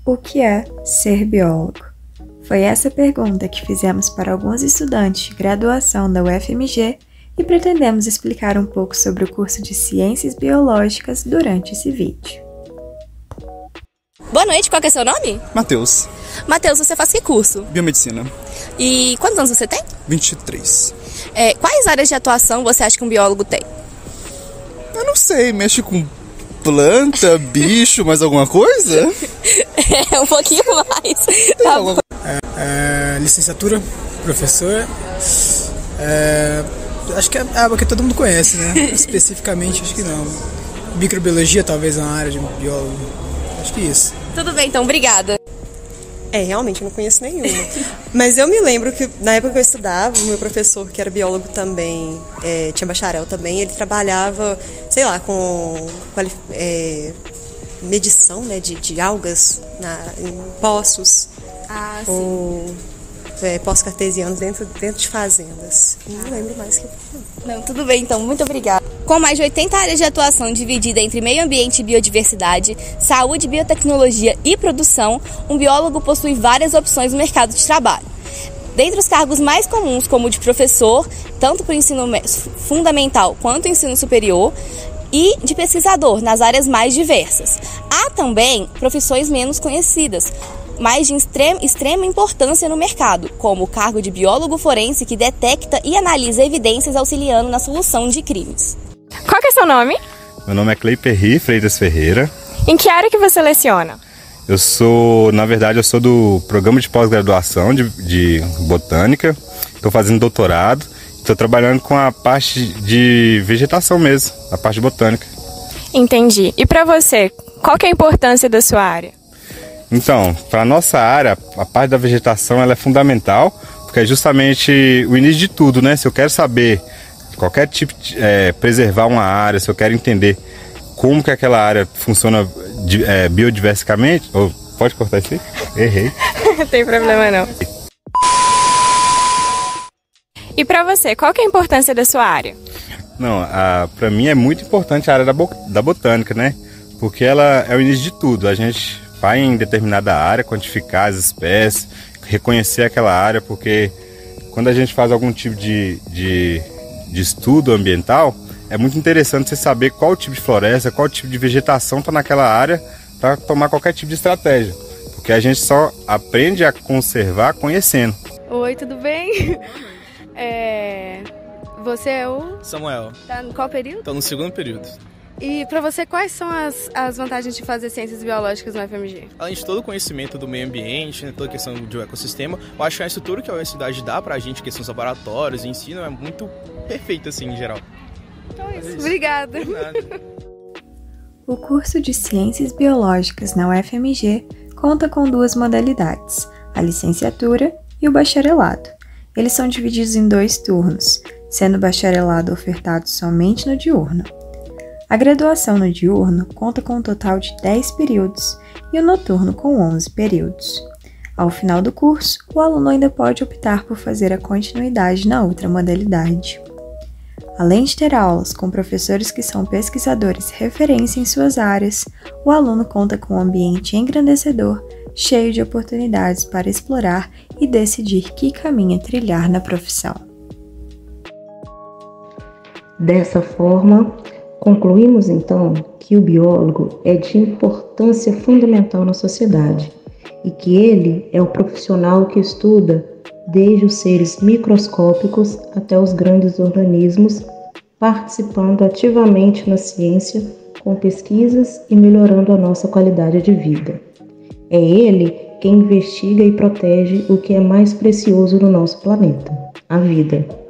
O que é ser biólogo? Foi essa pergunta que fizemos para alguns estudantes de graduação da UFMG e pretendemos explicar um pouco sobre o curso de Ciências Biológicas durante esse vídeo. Boa noite, qual que é seu nome? Matheus. Matheus, você faz que curso? Biomedicina. E quantos anos você tem? 23. Quais áreas de atuação você acha que um biólogo tem? Eu não sei, mexe com planta, bicho, mais alguma coisa? Um pouquinho mais. Tá bom. Licenciatura, professor. Acho que é algo que todo mundo conhece, né? Especificamente, acho que não. Microbiologia, talvez, na área de biólogo. Acho que isso. Tudo bem, então, obrigada. Realmente eu não conheço nenhuma. Mas eu me lembro que na época que eu estudava, o meu professor, que era biólogo também, tinha bacharel também, ele trabalhava, sei lá, com medição, né, de algas em poços. Sim. Poços cartesianos dentro de fazendas. Não lembro mais que Não, tudo bem, então, muito obrigada. Com mais de 80 áreas de atuação dividida entre meio ambiente e biodiversidade, saúde, biotecnologia e produção, um biólogo possui várias opções no mercado de trabalho. Dentre os cargos mais comuns, como o de professor, tanto para o ensino fundamental quanto o ensino superior, e de pesquisador nas áreas mais diversas. Há também profissões menos conhecidas, mas de extrema importância no mercado, como o cargo de biólogo forense que detecta e analisa evidências auxiliando na solução de crimes. Qual que é seu nome? Meu nome é Cleiperri Freitas Ferreira. Em que área que você leciona? Eu sou do programa de pós-graduação de botânica. Estou fazendo doutorado. Estou trabalhando com a parte de vegetação mesmo, a parte botânica. Entendi. E para você, qual que é a importância da sua área? Então, para a nossa área, a parte da vegetação ela é fundamental, porque é justamente o início de tudo, né? Se eu quero saber qualquer tipo de preservar uma área, se eu quero entender como que aquela área funciona biodiversicamente... pode cortar isso aí? Errei. Não tem problema não. E para você, qual que é a importância da sua área? Não, para mim é muito importante a área da botânica, né? Porque ela é o início de tudo. A gente vai em determinada área, quantificar as espécies, reconhecer aquela área, porque quando a gente faz algum tipo de estudo ambiental, é muito interessante você saber qual tipo de floresta, qual tipo de vegetação está naquela área para tomar qualquer tipo de estratégia. Porque a gente só aprende a conservar conhecendo. Oi, tudo bem? Você é o... Samuel. Tá no qual período? Estou no segundo período. E para você, quais são as vantagens de fazer ciências biológicas no UFMG? Além de todo o conhecimento do meio ambiente, né, toda a questão do ecossistema, eu acho que a estrutura que a universidade dá pra gente, questões laboratórios e ensino, é muito perfeita, assim, em geral. Então é isso. Obrigada. O curso de Ciências Biológicas na UFMG conta com duas modalidades, a licenciatura e o bacharelado. Eles são divididos em 2 turnos, sendo o bacharelado ofertado somente no diurno. A graduação no diurno conta com um total de 10 períodos e o noturno com 11 períodos. Ao final do curso, o aluno ainda pode optar por fazer a continuidade na outra modalidade. Além de ter aulas com professores que são pesquisadores referência em suas áreas, o aluno conta com um ambiente engrandecedor, cheio de oportunidades para explorar e decidir que caminho trilhar na profissão. Dessa forma, concluímos então que o biólogo é de importância fundamental na sociedade e que ele é o profissional que estuda desde os seres microscópicos até os grandes organismos, participando ativamente na ciência com pesquisas e melhorando a nossa qualidade de vida. É ele quem investiga e protege o que é mais precioso no nosso planeta, a vida.